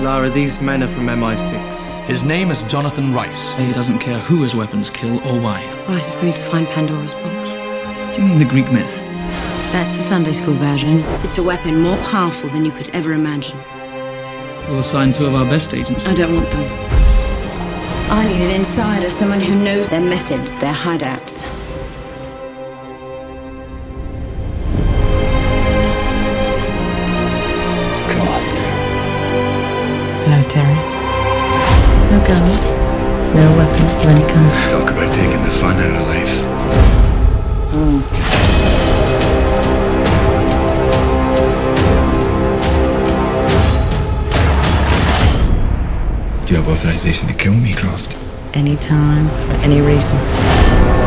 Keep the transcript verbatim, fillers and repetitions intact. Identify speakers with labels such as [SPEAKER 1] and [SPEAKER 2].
[SPEAKER 1] Lara, these men are from M I six.
[SPEAKER 2] His name is Jonathan Rice.
[SPEAKER 3] He doesn't care who his weapons kill or why.
[SPEAKER 4] Rice is going to find Pandora's box.
[SPEAKER 3] Do you mean the Greek myth?
[SPEAKER 4] That's the Sunday school version. It's a weapon more powerful than you could ever imagine.
[SPEAKER 3] We'll assign two of our best agents.
[SPEAKER 4] I don't want them. I need an insider, someone who knows their methods, their hideouts.
[SPEAKER 5] Croft.
[SPEAKER 4] Hello, Terry. No guns, no weapons of any kind.
[SPEAKER 5] Talk about taking the fun out of life.
[SPEAKER 4] Mm.
[SPEAKER 5] Do you have authorization to kill me, Croft?
[SPEAKER 4] Anytime, for any reason.